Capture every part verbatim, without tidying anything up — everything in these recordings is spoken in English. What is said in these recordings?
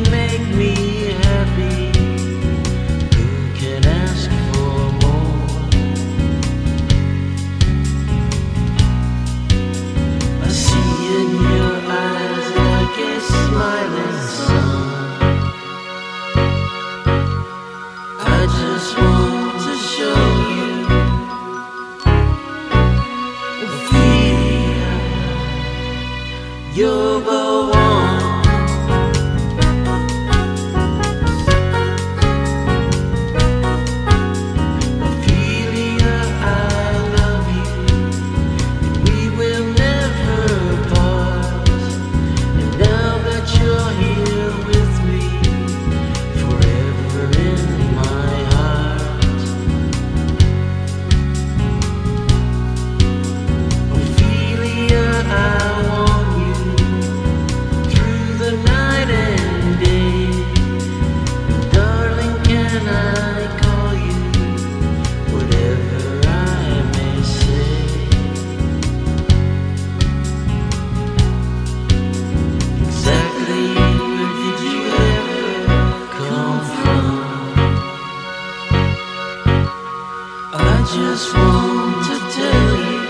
can make me happy. Who can ask for more? I see in your eyes like a smiling sun. I just want to show you Ophelia, you're the one. Ophelia, I love you, and we will never part. And now that you're here with me, forever in my heart. Ophelia, I want you through the night and day. And darling, can I call you whatever I may say? Exactly where did you ever come from? I just want to tell you,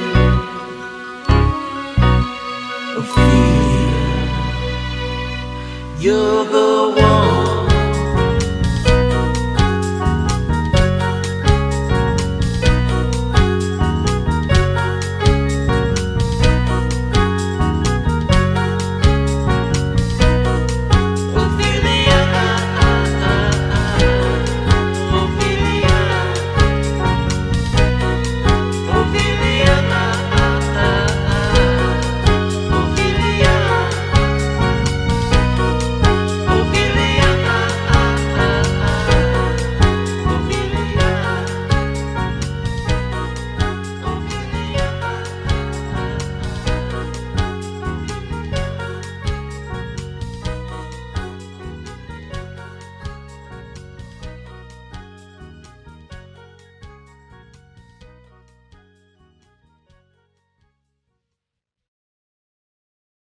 Ophelia, you're the one.